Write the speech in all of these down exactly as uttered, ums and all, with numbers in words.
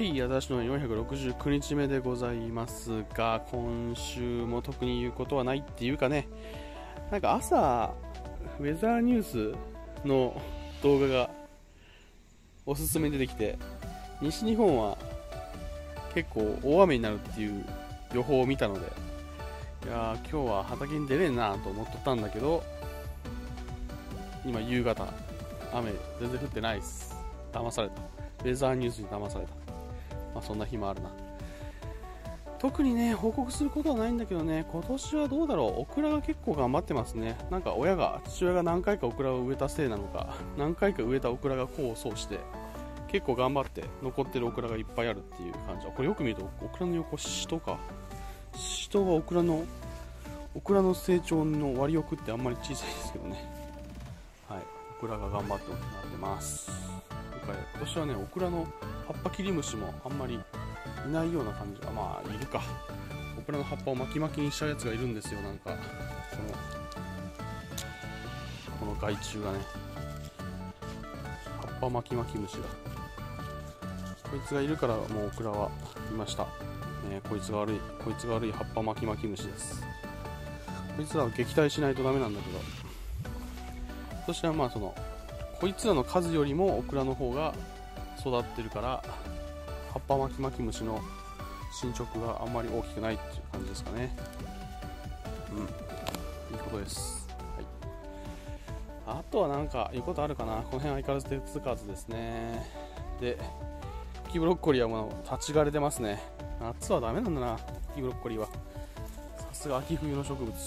はい、私のよんひゃくろくじゅうくにちめでございますが、今週も特に言うことはないっていうかね、なんか朝ウェザーニュースの動画がおすすめに出てきて、西日本は結構大雨になるっていう予報を見たので、いやー今日は畑に出れんなと思っとったんだけど、今夕方雨全然降ってないっす。騙された。ウェザーニュースに騙された。まあそんな日もあるな。特にね報告することはないんだけどね、今年はどうだろう。オクラが結構頑張ってますね。なんか親が父親が何回かオクラを植えたせいなのか、何回か植えたオクラが功を奏して結構頑張って残ってるオクラがいっぱいあるっていう感じ。これよく見るとオクラの横シトか、シトがオクラのオクラの成長の割り奥ってあんまり小さいですけどね。はい、オクラが頑張って大きくなってます。今年はねオクラの葉っぱ切り虫もあんまりいないような感じ。あ、まあいるか。オクラの葉っぱを巻き巻きにしたやつがいるんですよ。なんかこのこの害虫がね、葉っぱ巻き巻き虫が、こいつがいるからもうオクラはいました、ね、こいつが悪いこいつが悪い葉っぱ巻き巻き虫です。こいつらを撃退しないとダメなんだけど、そしてはまあそのこいつらの数よりもオクラの方が育ってるから、葉っぱ巻き巻き虫の進捗があんまり大きくないっていう感じですかね。うん、いいことです。はい、あとはなんか言うことあるかな。この辺相変わらず手つかずですね。で、茎ブロッコリーはもう立ち枯れてますね。夏はダメなんだな、茎ブロッコリーは。さすが秋冬の植物。もう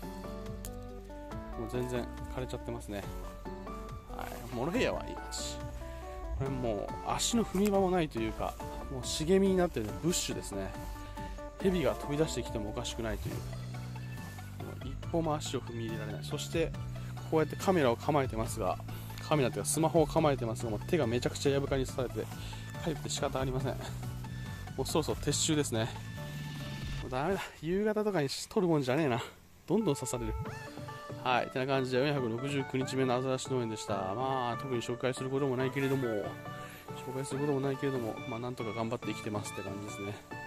全然枯れちゃってますね。はい、モロヘイヤはいいし、これもう足の踏み場もないというか、もう茂みになってる、ね、ブッシュですね。蛇が飛び出してきてもおかしくないという、もう一歩も足を踏み入れられない。そしてこうやってカメラを構えてますが、カメラというかスマホを構えてますが、もう手がめちゃくちゃやぶかに刺されてかゆくて仕方ありません。もうそろそろ撤収ですね。もうダメだ、夕方とかに撮るもんじゃねえな、どんどん刺される。はい、てな感じでよんひゃくろくじゅうくにちめのアザラシ農園でした。まあ特に紹介することもないけれども紹介することもないけれどもまあなんとか頑張って生きてますって感じですね。